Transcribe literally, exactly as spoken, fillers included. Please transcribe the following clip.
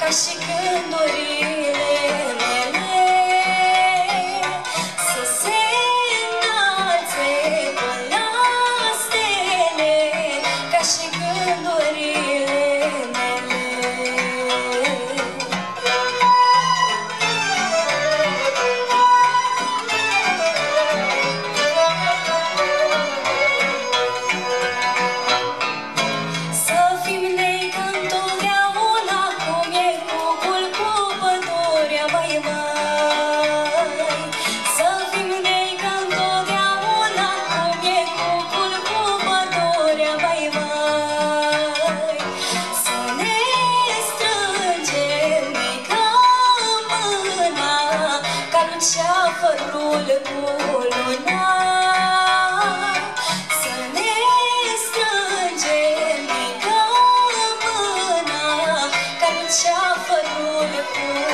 ca și gândurile mele să se înalțe până la stele, ca și gândurile mele. Să fim nei ca întotdeauna, cum e cucul cu pădurea, mai mai. Să fim nei ca întotdeauna, cum e cucul cu pădurea, mai mai. Să ne strângem nei ca mâna, ca luceafărul cu luna. Să ne strângem nei ca mâna, ca luceafărul cu